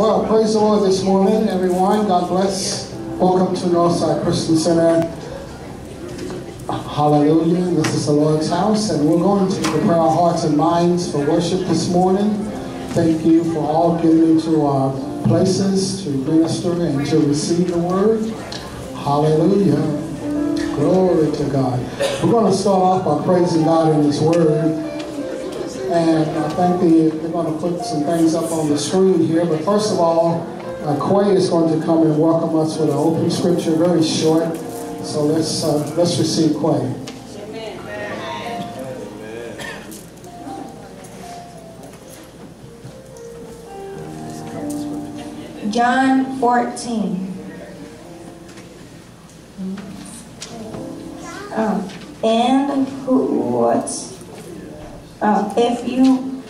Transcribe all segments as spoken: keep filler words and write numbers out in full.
Well, praise the Lord this morning, everyone. God bless. Welcome to Northside Christian Center. Hallelujah. This is the Lord's house, and we're going to prepare our hearts and minds for worship this morning. Thank you for all getting into our places to minister and to receive the word. Hallelujah. Glory to God. We're going to start off by praising God in His word. And I think the, they're going to put some things up on the screen here. But first of all, uh, Quay is going to come and welcome us with an open scripture, very short. So let's uh, let's receive Quay. John fourteen. Um, and who what? Uh, if you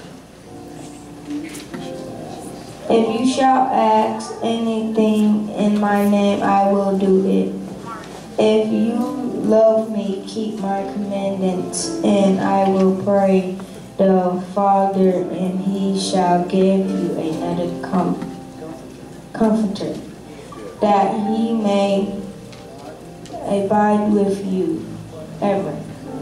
if you shall ask anything in my name, I will do it. If you love me, keep my commandments, and I will pray the Father, and He shall give you another com comforter, that He may abide with you ever.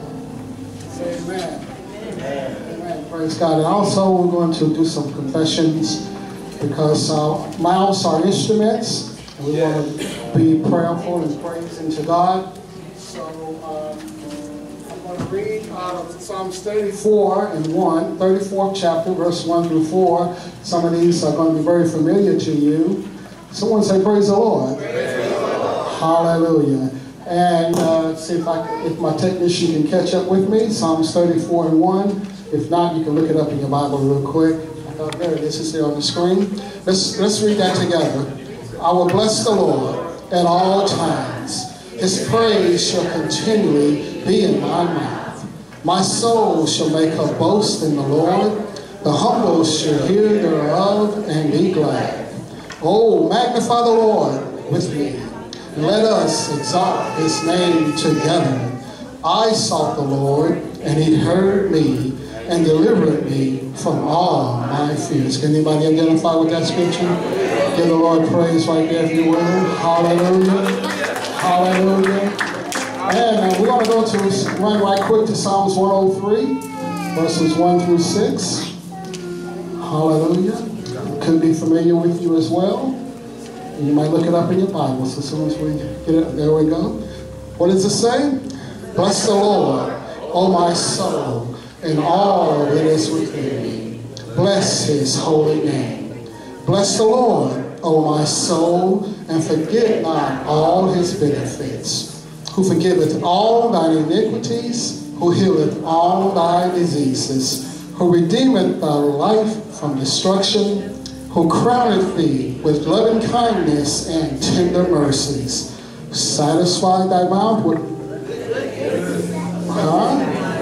Amen. Amen. Praise God. And also we're going to do some confessions because uh, mouths are instruments. And we yeah. want to be prayerful and praising to God. So um, I'm going to read out of Psalms thirty-four and one, thirty-fourth chapter, verse one through four. Some of these are going to be very familiar to you. Someone say, praise the Lord. Praise the Lord. Hallelujah. And uh, see if I if my technician can catch up with me. Psalms thirty-four and one. If not, you can look it up in your Bible real quick. I thought there it is. It's there on the screen. Let's let's read that together. I will bless the Lord at all times. His praise shall continually be in my mouth. My soul shall make a boast in the Lord. The humble shall hear thereof and be glad. Oh, magnify the Lord with me. Let us exalt His name together. I sought the Lord, and He heard me, and delivered me from all my fears. Can anybody identify with that scripture? Give the Lord praise right there if you will. Hallelujah. Hallelujah. And uh, we're going to go to run right quick to Psalms one oh three, verses one through six. Hallelujah. It could be familiar with you as well. You might look it up in your Bible. So as soon as we get it, there we go. What does it say? Bless the Lord, O my soul, and all that is within me. Bless His holy name. Bless the Lord, O my soul, and forget not all His benefits, who forgiveth all thine iniquities, who healeth all thy diseases, who redeemeth thy life from destruction, who crowneth thee with loving kindness and tender mercies, satisfy thy mouth with huh?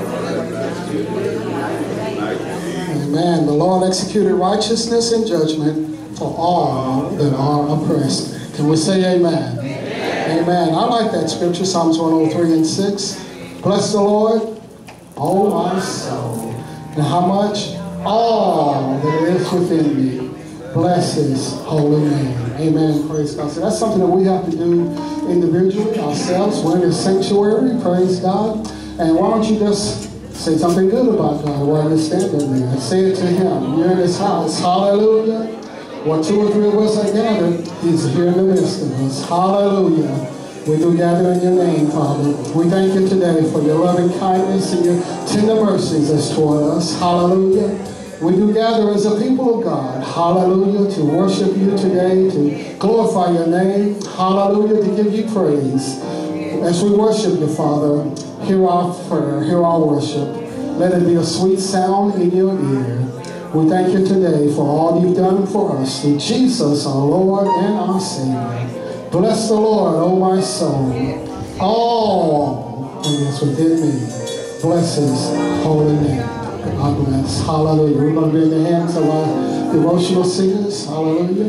Amen. The Lord executed righteousness and judgment for all that are oppressed. Can we say amen? Amen. Amen. I like that scripture, Psalms one oh three and six. Bless the Lord, O my soul. And how much? All that is within me. Bless His holy name. Amen. Praise God. So that's something that we have to do individually, ourselves. We're in the sanctuary. Praise God. And why don't you just say something good about God while you're standing there? Say it to Him. You're in His house. Hallelujah. Where two or three of us are gathered, He's here in the midst of us. Hallelujah. We do gather in your name, Father. We thank you today for your loving kindness and your tender mercies as toward us. Hallelujah. We do gather as a people of God, hallelujah, to worship you today, to glorify your name, hallelujah, to give you praise. As we worship you, Father, hear our prayer, hear our worship. Let it be a sweet sound in your ear. We thank you today for all you've done for us, through Jesus, our Lord and our Savior. Bless the Lord, O my soul, all that is within me. Bless His holy name. God bless. Hallelujah. We're going to be in the hands of our devotional singers. Hallelujah.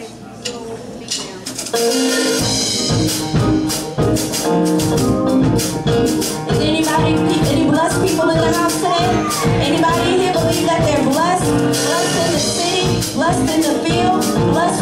Is anybody, any blessed people in the house today? Anybody in here believe that they're blessed? Blessed in the city, blessed in the field, blessed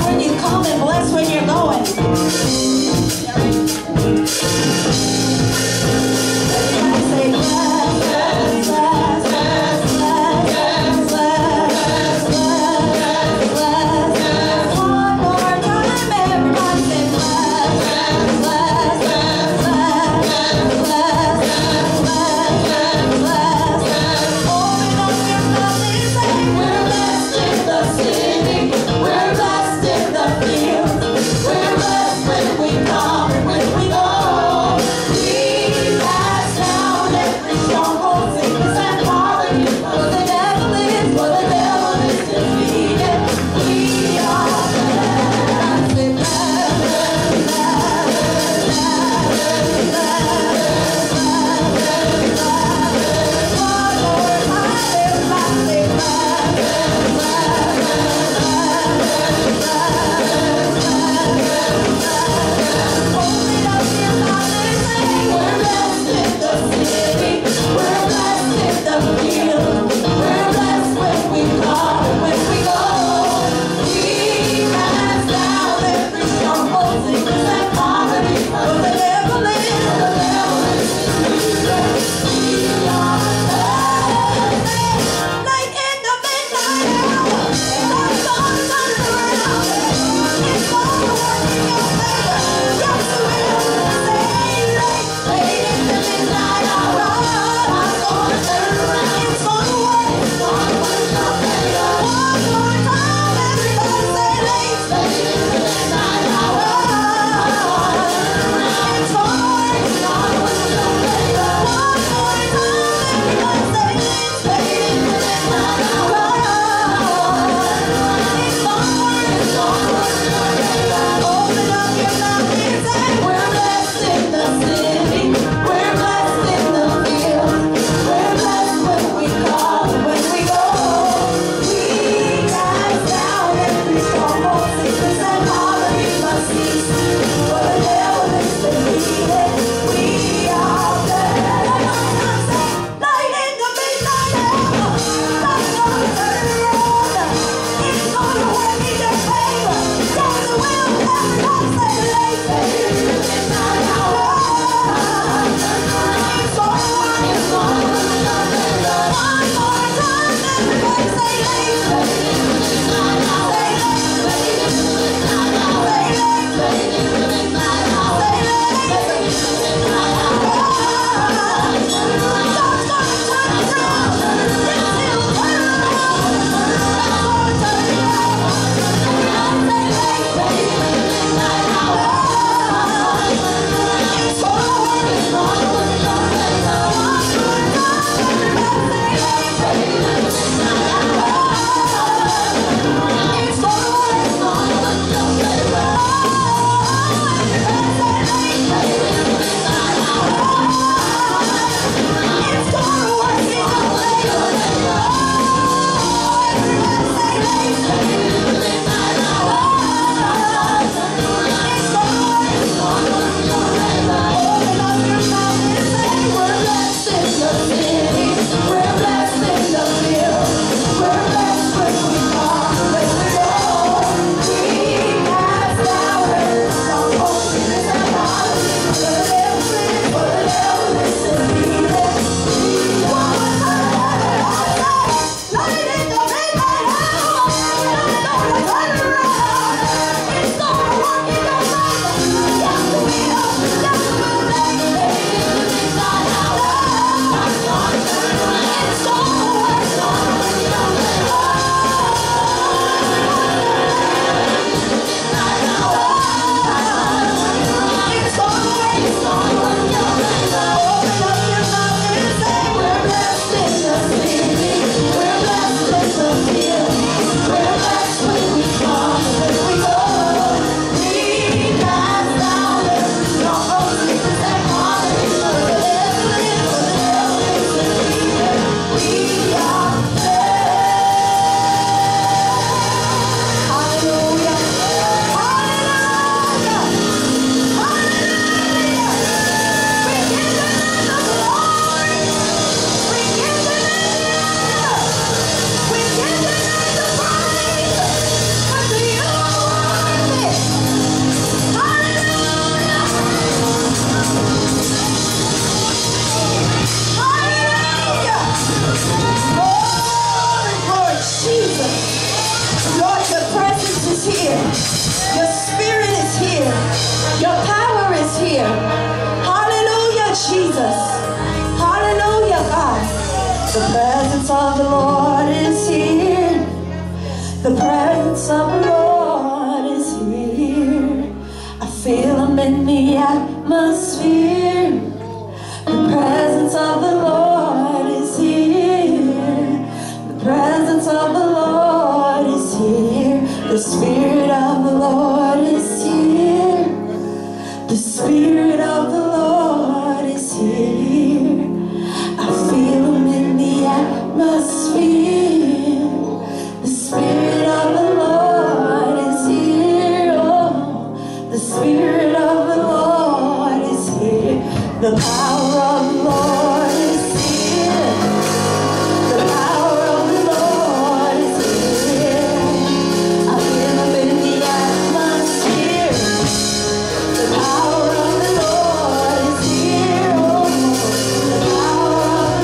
the Lord is here. The presence of the Lord is here. I feel Him in the atmosphere. The presence of the Lord is here. The presence of the Lord is here. The Spirit of the Lord is here. The Spirit of the Lord is here. I feel Him in the atmosphere. The Spirit of the Lord is here. Oh, the Spirit of the Lord is here. The power of the Lord is here. The power of the Lord is here. I feel Him in the atmosphere. The power of the Lord is here. Oh, the power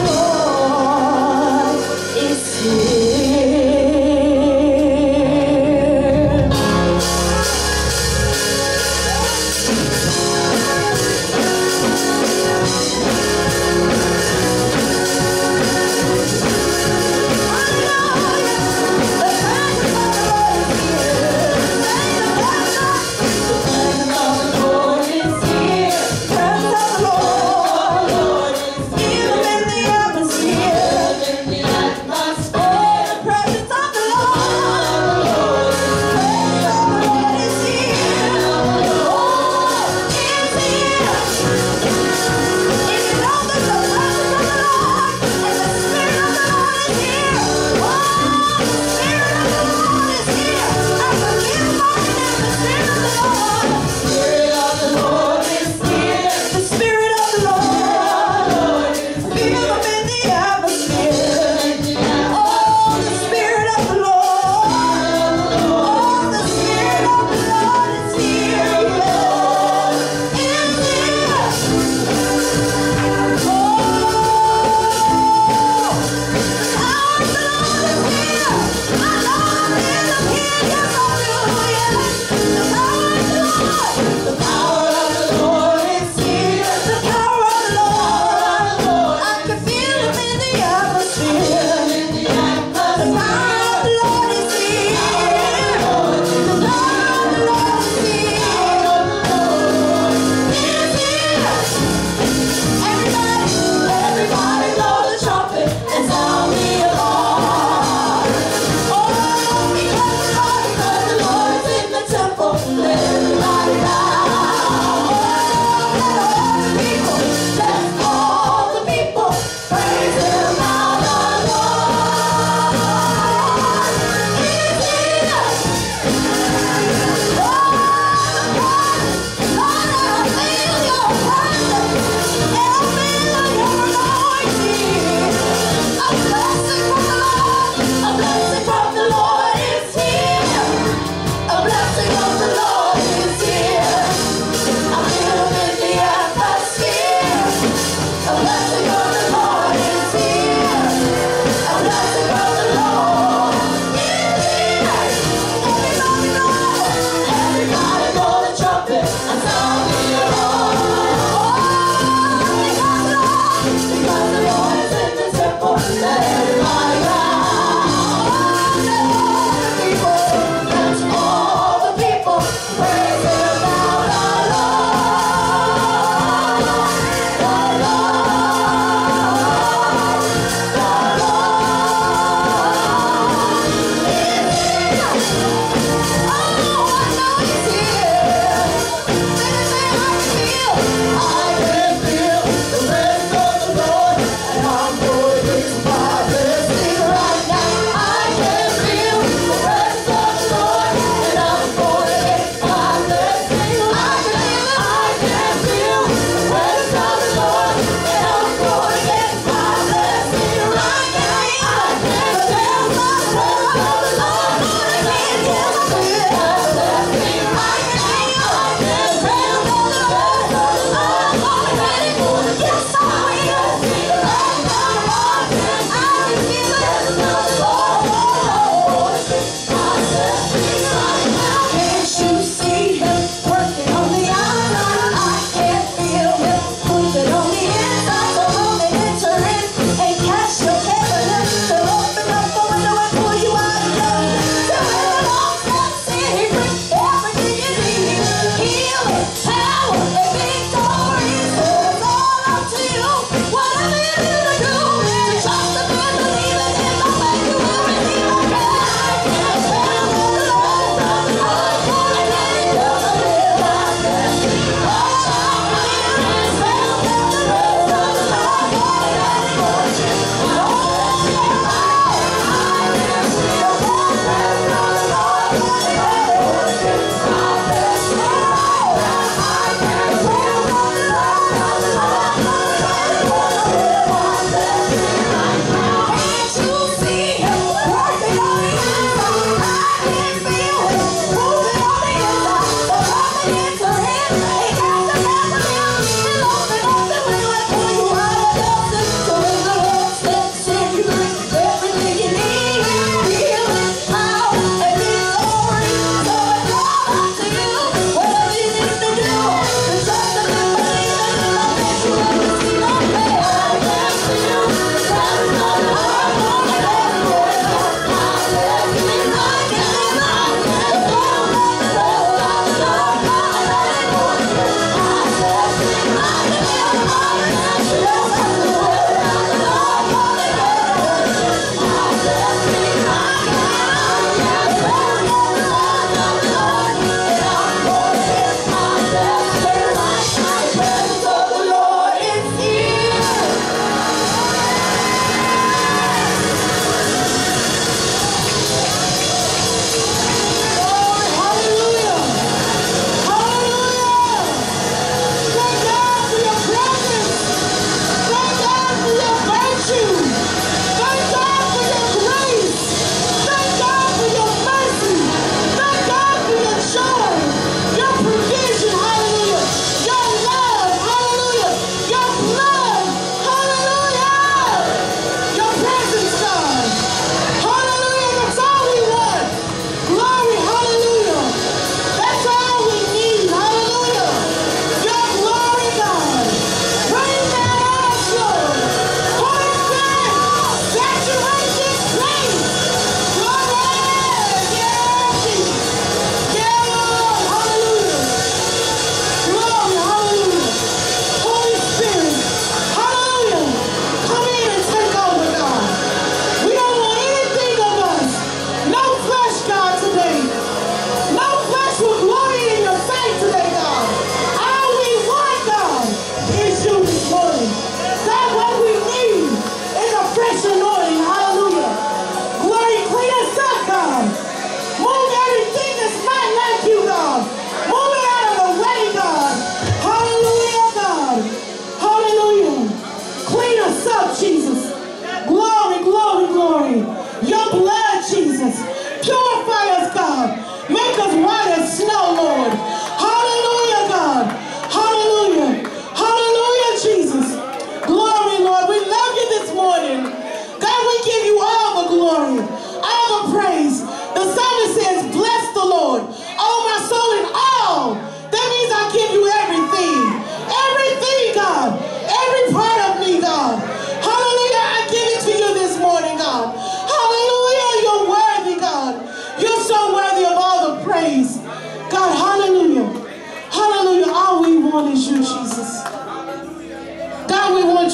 of the Lord is here.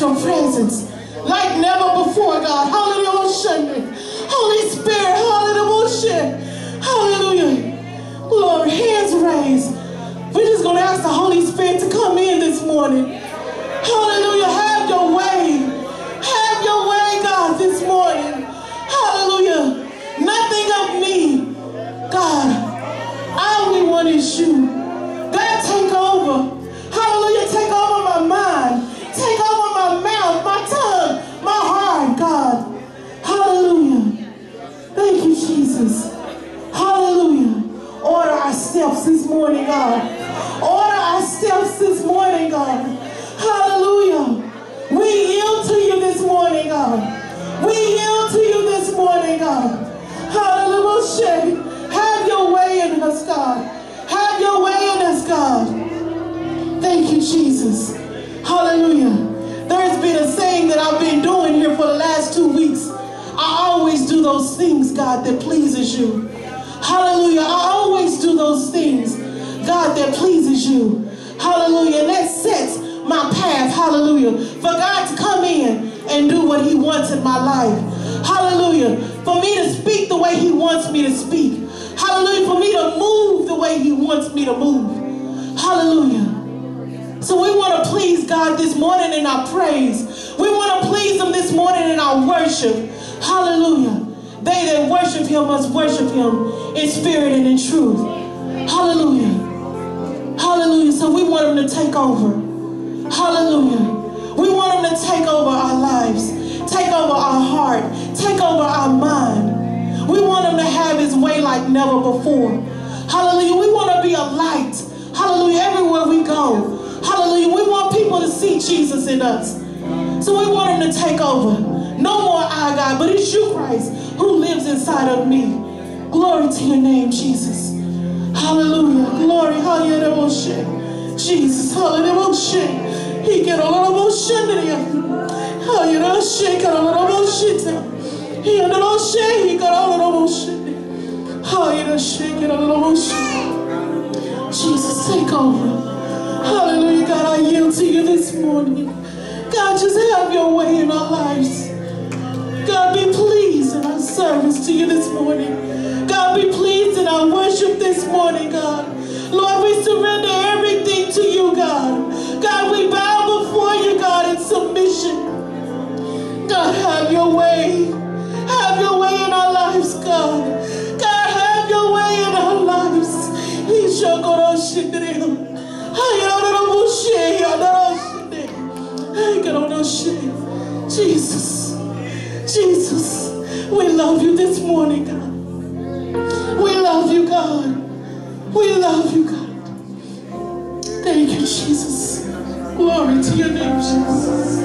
your presence like never before, God. Hallelujah. Holy Spirit, hallelujah. Hallelujah. Glory, hands raised. We're just going to ask the Holy Spirit to come in this morning. Hallelujah. Have your way. Have your way, God, this morning. Hallelujah. Nothing of me, God. I only want is you. God, take over. Hallelujah. Take over my mind. Take over my mouth, my tongue, my heart, God. Hallelujah. Thank you, Jesus. Hallelujah. Order our steps this morning, God. Order our steps this morning, God. Hallelujah. We yield to you this morning, God. We yield to you this morning, God. Hallelujah. Have your way in us, God. Have your way in us, God. Thank you, Jesus. Hallelujah. There's been a saying that I've been doing here for the last two weeks. I always do those things, God, that pleases you. Hallelujah. I always do those things, God, that pleases you. Hallelujah. And that sets my path, hallelujah, for God to come in and do what he wants in my life. Hallelujah. For me to speak the way he wants me to speak. Hallelujah. For me to move the way he wants me to move. Hallelujah. So we want to please God this morning in our praise. We want to please him this morning in our worship. Hallelujah. They that worship him must worship him in spirit and in truth. Hallelujah. Hallelujah. So we want him to take over. Hallelujah. We want him to take over our lives. Take over our heart. Take over our mind. We want him to have his way like never before. Hallelujah. We want to be a light. Hallelujah. Everywhere we go. Hallelujah. We want people to see Jesus in us. So we want him to take over. No more I, God, but it's you, Christ, who lives inside of me. Glory to your name, Jesus. Hallelujah. Glory. Hallelujah. Jesus. Hallelujah. He get a little motion to you. Hallelujah. He got a little motion. He got a little motion. He got a little motion. Hallelujah. Get a little motion. Jesus, take over. Hallelujah, God, I yield to you this morning. God, just have your way in our lives. God, be pleased in our service to you this morning. God, be pleased in our worship this morning, God. Lord, we surrender everything to you, God. God, we bow before you, God, in submission. God, have your way. Have your way in our lives, God. God, have your way in our lives. He shall go to Shindrim. Jesus, Jesus, we love you this morning, God. We love you, God. We love you, God. Thank you, Jesus. Glory to your name, Jesus.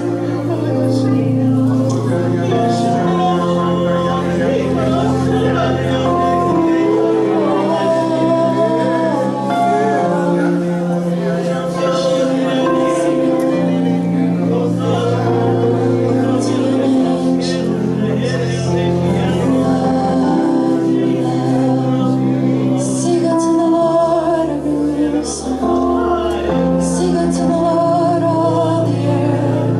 Sing unto the Lord all the earth.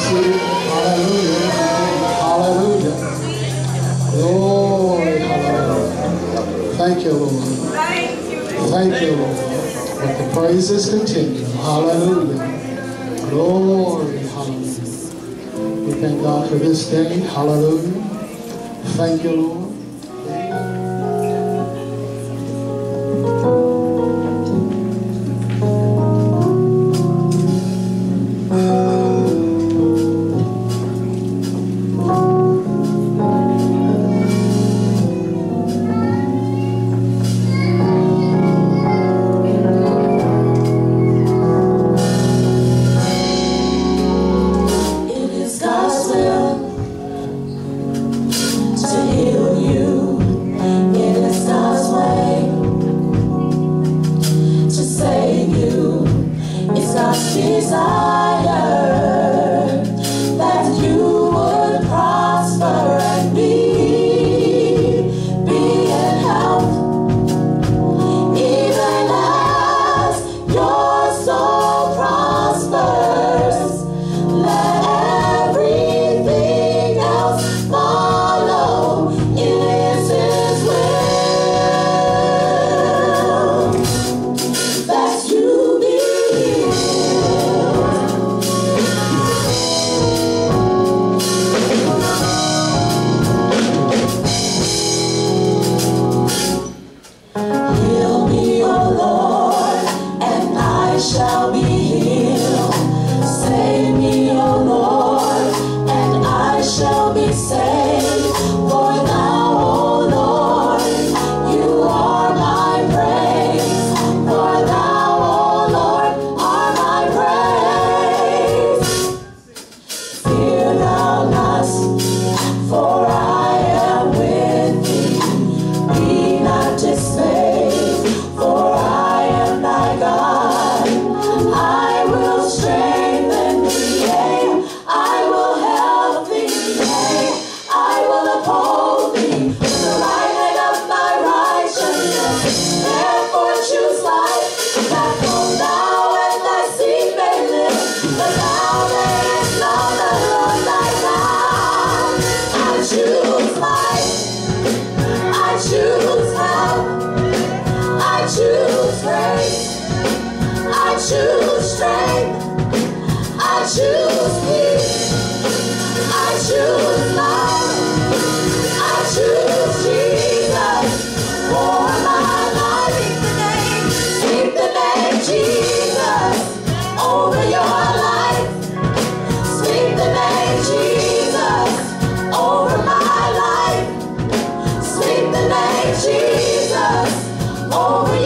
seated. Hallelujah. Hallelujah. Glory. Hallelujah. Thank you, Lord. Thank you, Lord. Let the praises continue. Hallelujah. Glory. Hallelujah. We thank God for this day. Hallelujah. Thank you, Lord.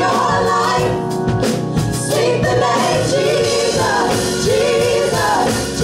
Jesus, Jesus,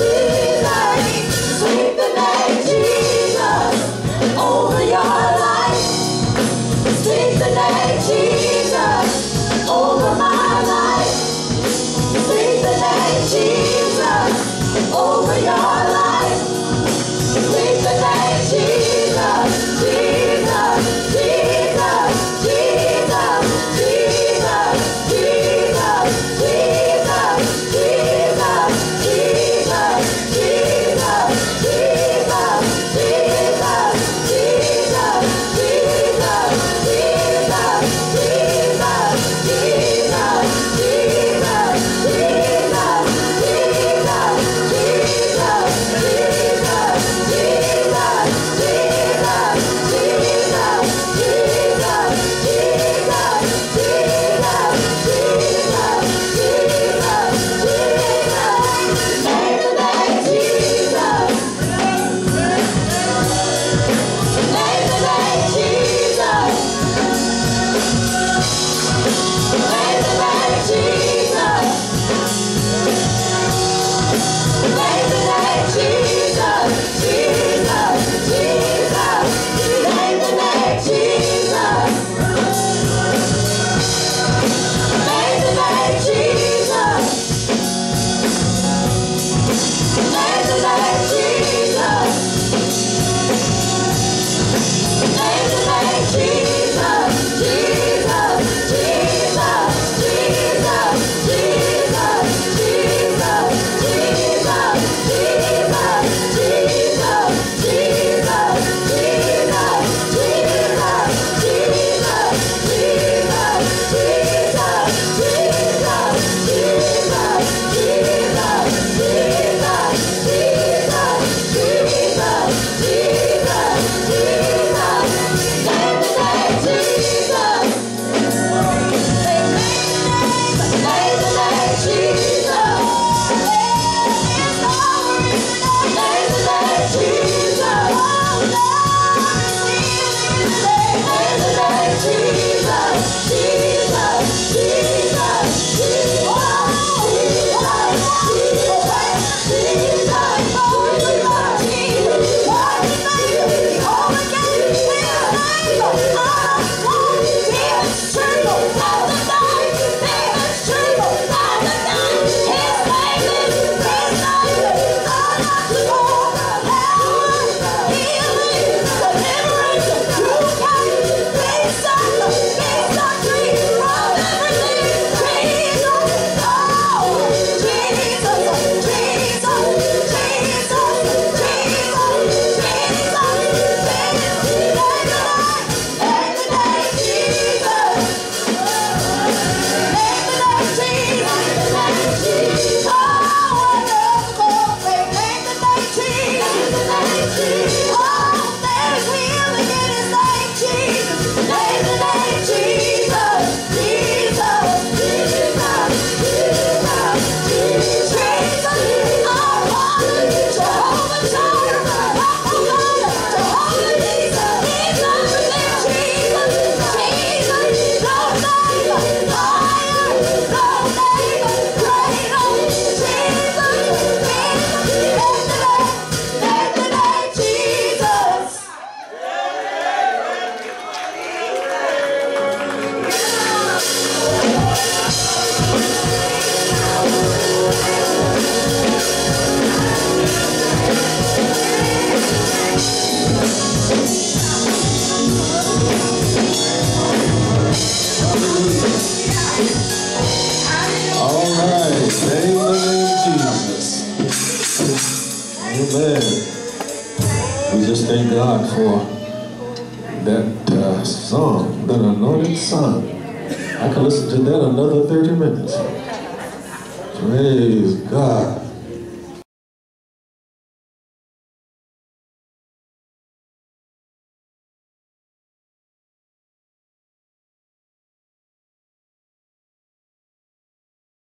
God for that uh, song, that anointed song. I can listen to that another thirty minutes. Praise God.